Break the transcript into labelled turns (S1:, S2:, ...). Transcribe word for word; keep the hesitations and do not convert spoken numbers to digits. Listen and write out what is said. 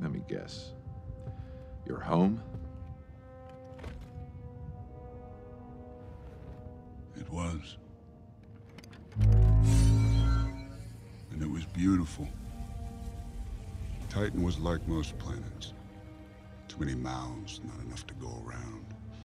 S1: Let me guess. Your home?
S2: It was. And it was beautiful. Titan was like most planets. Too many mouths, not enough to go around.